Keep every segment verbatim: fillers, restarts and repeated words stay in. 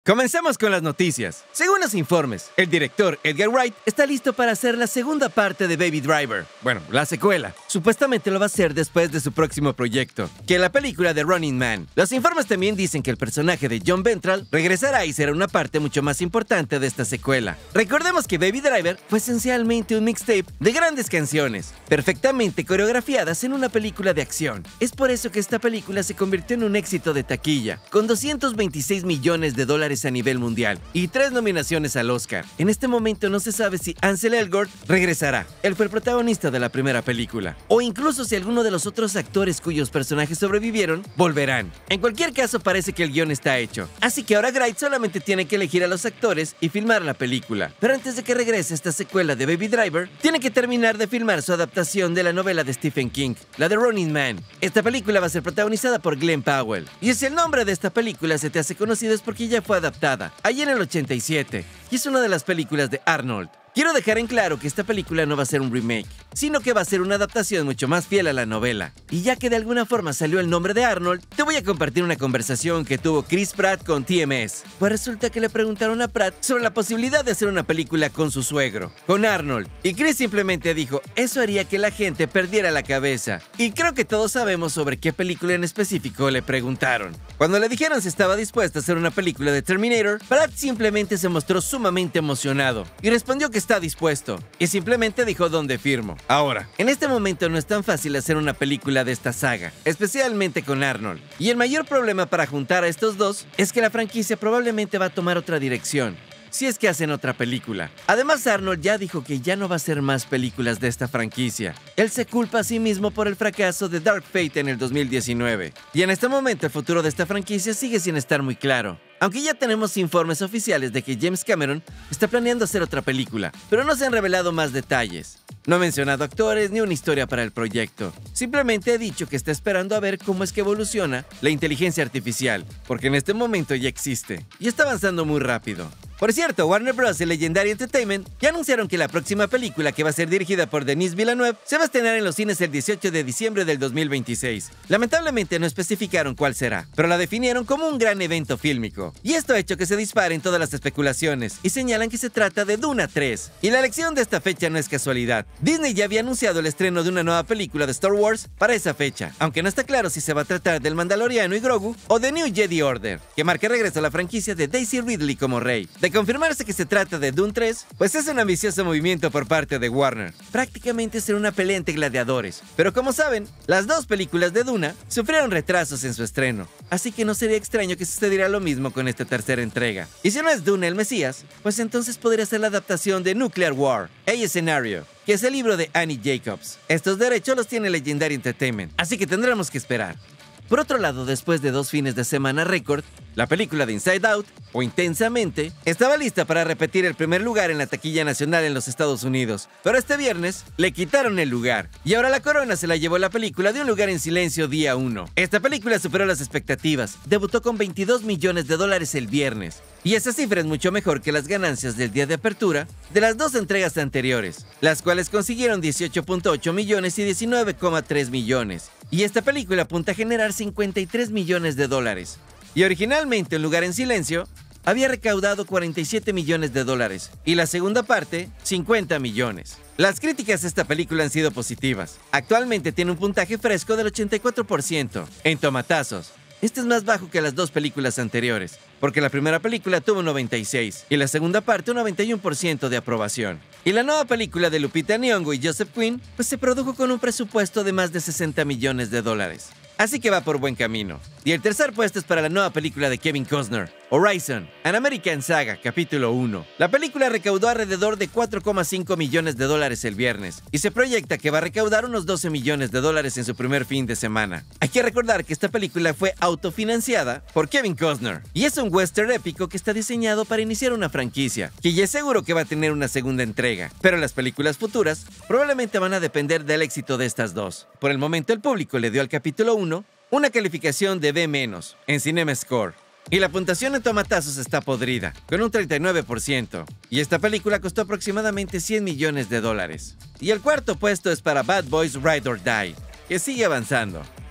Comencemos con las noticias. Según los informes, el director Edgar Wright está listo para hacer la segunda parte de Baby Driver. Bueno, la secuela. Supuestamente lo va a hacer después de su próximo proyecto, que es la película de Running Man. Los informes también dicen que el personaje de John Ventral regresará y será una parte mucho más importante de esta secuela. Recordemos que Baby Driver fue esencialmente un mixtape de grandes canciones, perfectamente coreografiadas en una película de acción. Es por eso que esta película se convirtió en un éxito de taquilla, con doscientos veintiséis millones de dólares a nivel mundial y tres nominaciones al Oscar. En este momento no se sabe si Ansel Elgort regresará, él fue el protagonista de la primera película, o incluso si alguno de los otros actores cuyos personajes sobrevivieron volverán. En cualquier caso, parece que el guión está hecho, así que ahora Wright solamente tiene que elegir a los actores y filmar la película. Pero antes de que regrese esta secuela de Baby Driver, tiene que terminar de filmar su adaptación de la novela de Stephen King, la de Running Man. Esta película va a ser protagonizada por Glenn Powell, y si el nombre de esta película se te hace conocido es porque ya fue adaptada allí en el ochenta y siete, y es una de las películas de Arnold. Quiero dejar en claro que esta película no va a ser un remake, sino que va a ser una adaptación mucho más fiel a la novela. Y ya que de alguna forma salió el nombre de Arnold, te voy a compartir una conversación que tuvo Chris Pratt con T M S. Pues resulta que le preguntaron a Pratt sobre la posibilidad de hacer una película con su suegro, con Arnold. Y Chris simplemente dijo, eso haría que la gente perdiera la cabeza. Y creo que todos sabemos sobre qué película en específico le preguntaron. Cuando le dijeron si estaba dispuesto a hacer una película de Terminator, Pratt simplemente se mostró sumamente emocionado y respondió que está dispuesto, y simplemente dijo dónde firmo. Ahora, en este momento no es tan fácil hacer una película de esta saga, especialmente con Arnold, y el mayor problema para juntar a estos dos es que la franquicia probablemente va a tomar otra dirección, si es que hacen otra película. Además, Arnold ya dijo que ya no va a hacer más películas de esta franquicia. Él se culpa a sí mismo por el fracaso de Dark Fate en el dos mil diecinueve, y en este momento el futuro de esta franquicia sigue sin estar muy claro. Aunque ya tenemos informes oficiales de que James Cameron está planeando hacer otra película, pero no se han revelado más detalles. No ha mencionado actores ni una historia para el proyecto. Simplemente ha dicho que está esperando a ver cómo es que evoluciona la inteligencia artificial, porque en este momento ya existe y está avanzando muy rápido. Por cierto, Warner Bros. Y Legendary Entertainment ya anunciaron que la próxima película, que va a ser dirigida por Denis Villeneuve, se va a estrenar en los cines el dieciocho de diciembre del dos mil veintiséis. Lamentablemente no especificaron cuál será, pero la definieron como un gran evento fílmico. Y esto ha hecho que se disparen todas las especulaciones y señalan que se trata de Duna tres. Y la elección de esta fecha no es casualidad. Disney ya había anunciado el estreno de una nueva película de Star Wars para esa fecha, aunque no está claro si se va a tratar del Mandaloriano y Grogu o de New Jedi Order, que marca regreso a la franquicia de Daisy Ridley como Rey. De confirmarse que se trata de Dune tres, pues es un ambicioso movimiento por parte de Warner. Prácticamente será una pelea entre gladiadores. Pero como saben, las dos películas de Duna sufrieron retrasos en su estreno, así que no sería extraño que sucediera lo mismo con esta tercera entrega. Y si no es Dune el Mesías, pues entonces podría ser la adaptación de Nuclear War, A Scenario, que es el libro de Annie Jacobs. Estos derechos los tiene Legendary Entertainment, así que tendremos que esperar. Por otro lado, después de dos fines de semana récord, la película de Inside Out, o Intensamente, estaba lista para repetir el primer lugar en la taquilla nacional en los Estados Unidos, pero este viernes le quitaron el lugar, y ahora la corona se la llevó la película de Un Lugar en Silencio día uno. Esta película superó las expectativas, debutó con veintidós millones de dólares el viernes, y esa cifra es mucho mejor que las ganancias del día de apertura de las dos entregas anteriores, las cuales consiguieron dieciocho punto ocho millones y diecinueve coma tres millones. Y esta película apunta a generar cincuenta y tres millones de dólares. Y originalmente Un Lugar en Silencio había recaudado cuarenta y siete millones de dólares, y la segunda parte, cincuenta millones. Las críticas de esta película han sido positivas. Actualmente tiene un puntaje fresco del ochenta y cuatro por ciento en tomatazos. Este es más bajo que las dos películas anteriores, porque la primera película tuvo un noventa y seis y la segunda parte un noventa y uno por ciento de aprobación. Y la nueva película de Lupita Nyong'o y Joseph Quinn pues se produjo con un presupuesto de más de sesenta millones de dólares. Así que va por buen camino. Y el tercer puesto es para la nueva película de Kevin Costner, Horizon, An American Saga, capítulo uno. La película recaudó alrededor de cuatro coma cinco millones de dólares el viernes, y se proyecta que va a recaudar unos doce millones de dólares en su primer fin de semana. Hay que recordar que esta película fue autofinanciada por Kevin Costner, y es un western épico que está diseñado para iniciar una franquicia, que ya es seguro que va a tener una segunda entrega, pero las películas futuras probablemente van a depender del éxito de estas dos. Por el momento el público le dio al capítulo uno una calificación de B menos en CinemaScore. Y la puntuación en tomatazos está podrida, con un treinta y nueve por ciento. Y esta película costó aproximadamente cien millones de dólares. Y el cuarto puesto es para Bad Boys Ride or Die, que sigue avanzando.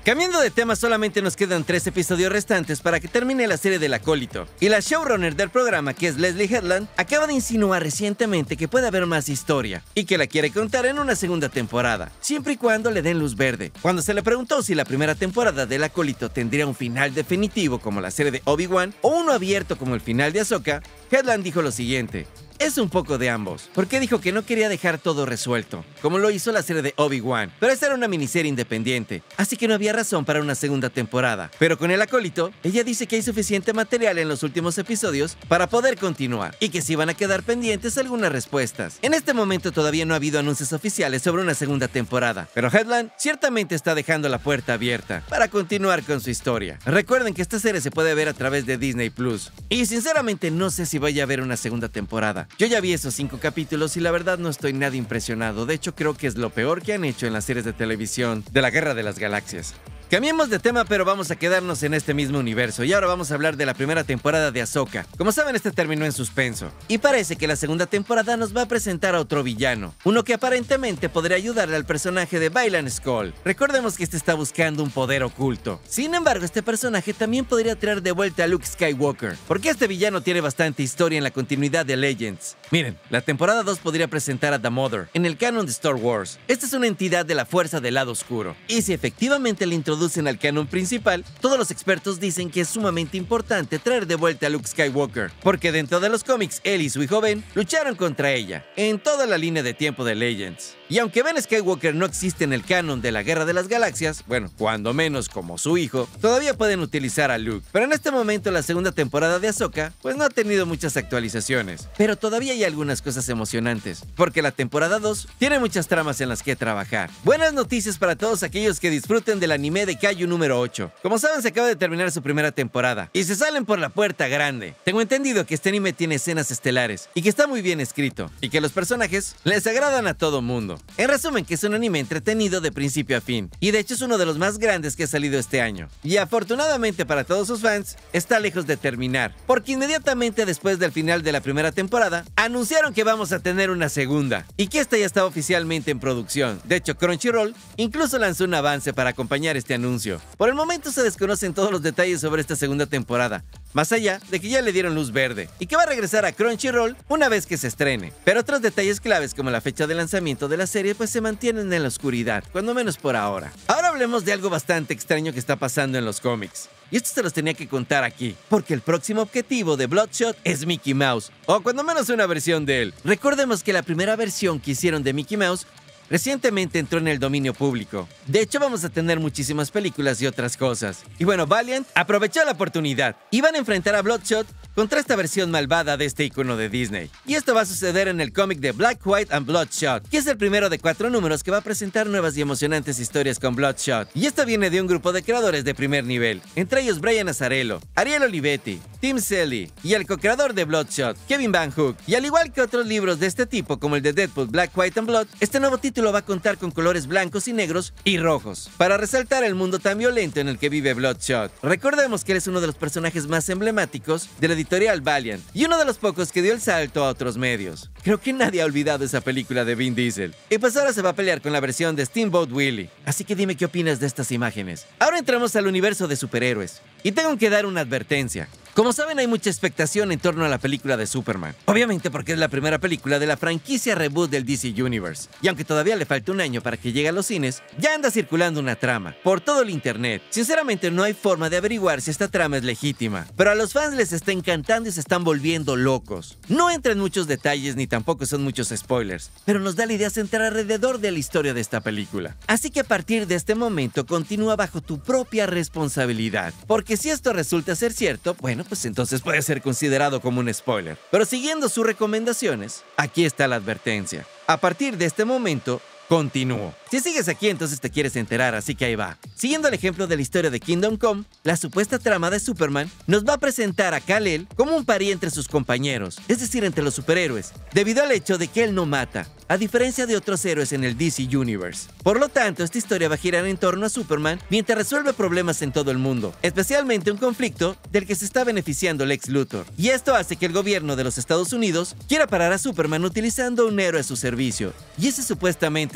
Cambiando de tema, solamente nos quedan tres episodios restantes para que termine la serie del Acólito. Y la showrunner del programa, que es Leslie Headland, acaba de insinuar recientemente que puede haber más historia y que la quiere contar en una segunda temporada, siempre y cuando le den luz verde. Cuando se le preguntó si la primera temporada del Acólito tendría un final definitivo como la serie de Obi-Wan o uno abierto como el final de Ahsoka, Headland dijo lo siguiente: es un poco de ambos, porque dijo que no quería dejar todo resuelto, como lo hizo la serie de Obi-Wan, pero esta era una miniserie independiente, así que no había razón para una segunda temporada. Pero con el Acólito, ella dice que hay suficiente material en los últimos episodios para poder continuar, y que sí van a quedar pendientes algunas respuestas. En este momento todavía no ha habido anuncios oficiales sobre una segunda temporada, pero Headland ciertamente está dejando la puerta abierta para continuar con su historia. Recuerden que esta serie se puede ver a través de Disney Plus, y sinceramente no sé si vaya a haber una segunda temporada. Yo ya vi esos cinco capítulos y la verdad no estoy nada impresionado. De hecho, creo que es lo peor que han hecho en las series de televisión de la Guerra de las Galaxias. Cambiemos de tema, pero vamos a quedarnos en este mismo universo, y ahora vamos a hablar de la primera temporada de Ahsoka. Como saben, este terminó en suspenso, y parece que la segunda temporada nos va a presentar a otro villano, uno que aparentemente podría ayudarle al personaje de Baylan Skoll. Recordemos que este está buscando un poder oculto. Sin embargo, este personaje también podría traer de vuelta a Luke Skywalker, porque este villano tiene bastante historia en la continuidad de Legends. Miren, la temporada dos podría presentar a The Mother en el canon de Star Wars. Esta es una entidad de la fuerza del lado oscuro, y si efectivamente le introducen al canon principal, todos los expertos dicen que es sumamente importante traer de vuelta a Luke Skywalker, porque dentro de los cómics, él y su hijo Ben lucharon contra ella en toda la línea de tiempo de Legends. Y aunque Ben Skywalker no existe en el canon de la Guerra de las Galaxias, bueno, cuando menos como su hijo, todavía pueden utilizar a Luke. Pero en este momento la segunda temporada de Ahsoka pues no ha tenido muchas actualizaciones, pero todavía hay algunas cosas emocionantes, porque la temporada dos tiene muchas tramas en las que trabajar. Buenas noticias para todos aquellos que disfruten del anime de Kaiju número ocho. Como saben, se acaba de terminar su primera temporada y se salen por la puerta grande. Tengo entendido que este anime tiene escenas estelares y que está muy bien escrito y que los personajes les agradan a todo mundo. En resumen, que es un anime entretenido de principio a fin, y de hecho es uno de los más grandes que ha salido este año. Y afortunadamente para todos sus fans, está lejos de terminar, porque inmediatamente después del final de la primera temporada, anunciaron que vamos a tener una segunda, y que esta ya está oficialmente en producción. De hecho, Crunchyroll incluso lanzó un avance para acompañar este anuncio. Por el momento se desconocen todos los detalles sobre esta segunda temporada, más allá de que ya le dieron luz verde, y que va a regresar a Crunchyroll una vez que se estrene. Pero otros detalles claves como la fecha de lanzamiento de la serie pues se mantienen en la oscuridad, cuando menos por ahora. Ahora hablemos de algo bastante extraño que está pasando en los cómics. Y esto se los tenía que contar aquí, porque el próximo objetivo de Bloodshot es Mickey Mouse, o cuando menos una versión de él. Recordemos que la primera versión que hicieron de Mickey Mouse recientemente entró en el dominio público. De hecho, vamos a tener muchísimas películas y otras cosas. Y bueno, Valiant aprovechó la oportunidad y van a enfrentar a Bloodshot contra esta versión malvada de este icono de Disney. Y esto va a suceder en el cómic de Black, White and Bloodshot, que es el primero de cuatro números que va a presentar nuevas y emocionantes historias con Bloodshot. Y esto viene de un grupo de creadores de primer nivel, entre ellos Brian Azzarello, Ariel Olivetti, Tim Sally y el co-creador de Bloodshot, Kevin Van Hook. Y al igual que otros libros de este tipo, como el de Deadpool, Black, White and Blood, este nuevo título va a contar con colores blancos y negros y rojos, para resaltar el mundo tan violento en el que vive Bloodshot. Recordemos que él es uno de los personajes más emblemáticos de la editorial Valiant, y uno de los pocos que dio el salto a otros medios. Creo que nadie ha olvidado esa película de Vin Diesel. Y pues ahora se va a pelear con la versión de Steamboat Willie. Así que dime qué opinas de estas imágenes. Ahora entramos al universo de superhéroes, y tengo que dar una advertencia. Como saben, hay mucha expectación en torno a la película de Superman. Obviamente porque es la primera película de la franquicia reboot del D C Universe. Y aunque todavía le falta un año para que llegue a los cines, ya anda circulando una trama por todo el internet. Sinceramente no hay forma de averiguar si esta trama es legítima, pero a los fans les está encantando y se están volviendo locos. No entra en muchos detalles ni tampoco son muchos spoilers, pero nos da la idea centrar alrededor de la historia de esta película. Así que a partir de este momento continúa bajo tu propia responsabilidad, porque si esto resulta ser cierto, bueno, pues entonces puede ser considerado como un spoiler. Pero siguiendo sus recomendaciones, aquí está la advertencia. A partir de este momento, continúo. Si sigues aquí, entonces te quieres enterar, así que ahí va. Siguiendo el ejemplo de la historia de Kingdom Come, la supuesta trama de Superman nos va a presentar a Kal-El como un pari entre sus compañeros, es decir, entre los superhéroes, debido al hecho de que él no mata, a diferencia de otros héroes en el D C Universe. Por lo tanto, esta historia va a girar en torno a Superman mientras resuelve problemas en todo el mundo, especialmente un conflicto del que se está beneficiando Lex Luthor. Y esto hace que el gobierno de los Estados Unidos quiera parar a Superman utilizando un héroe a su servicio, y ese supuestamente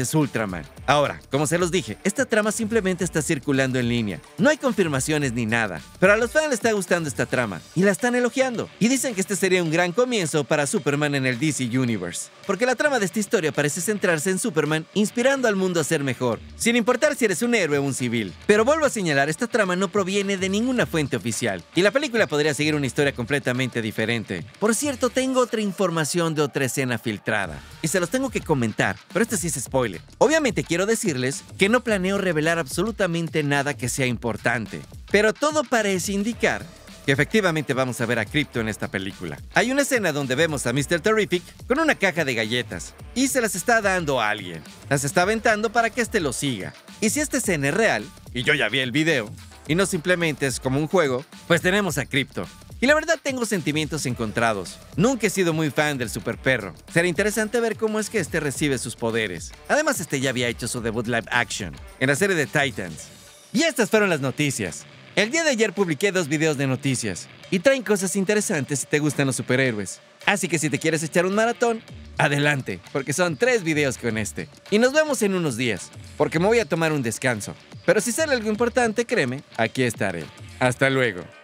es Ultraman. Ahora, como se los dije, esta trama simplemente está circulando en línea. No hay confirmaciones ni nada, pero a los fans les está gustando esta trama y la están elogiando. Y dicen que este sería un gran comienzo para Superman en el D C Universe, porque la trama de esta historia parece centrarse en Superman inspirando al mundo a ser mejor, sin importar si eres un héroe o un civil. Pero vuelvo a señalar, esta trama no proviene de ninguna fuente oficial, y la película podría seguir una historia completamente diferente. Por cierto, tengo otra información de otra escena filtrada, y se los tengo que comentar, pero este sí es spoiler. Obviamente quiero decirles que no planeo revelar absolutamente nada que sea importante, pero todo parece indicar que efectivamente vamos a ver a Krypto en esta película. Hay una escena donde vemos a míster Terrific con una caja de galletas y se las está dando a alguien. Las está aventando para que éste lo siga. Y si esta escena es real, y yo ya vi el video, y no simplemente es como un juego, pues tenemos a Krypto. Y la verdad tengo sentimientos encontrados. Nunca he sido muy fan del super perro. Será interesante ver cómo es que este recibe sus poderes. Además, este ya había hecho su debut live action en la serie de Titans. Y estas fueron las noticias. El día de ayer publiqué dos videos de noticias y traen cosas interesantes si te gustan los superhéroes. Así que si te quieres echar un maratón, adelante, porque son tres videos con este. Y nos vemos en unos días, porque me voy a tomar un descanso. Pero si sale algo importante, créeme, aquí estaré. Hasta luego.